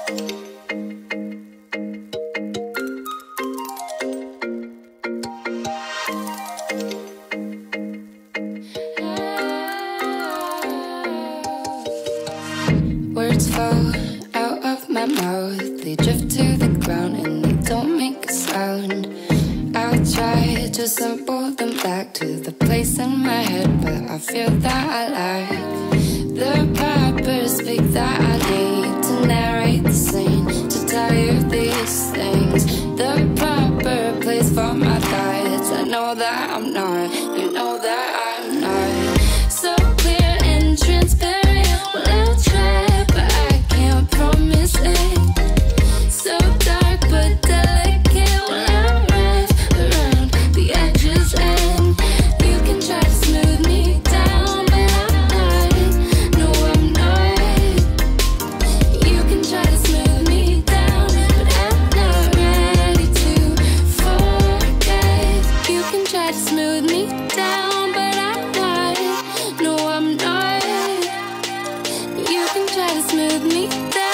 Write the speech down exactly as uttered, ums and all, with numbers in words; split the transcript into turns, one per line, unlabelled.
Words fall out of my mouth, they drift to the ground and they don't make a sound. I'll try to assemble them back to the place in my head, but I feel that I lack the proper speak that I need to narrate the scene, to tell you these things. The proper place for my thoughts. I know that I'm not, you know that I'm not. So clear and transparent, well I'll try, but I can't promise it. So dark but delicate when I wrap around the edges, and you can try to smooth me down, but I'm not, no I'm not. You can try to smooth me down, but I'm not ready to forget. You can try to smooth me down, but I'm not, no I'm not. You can try to smooth me down.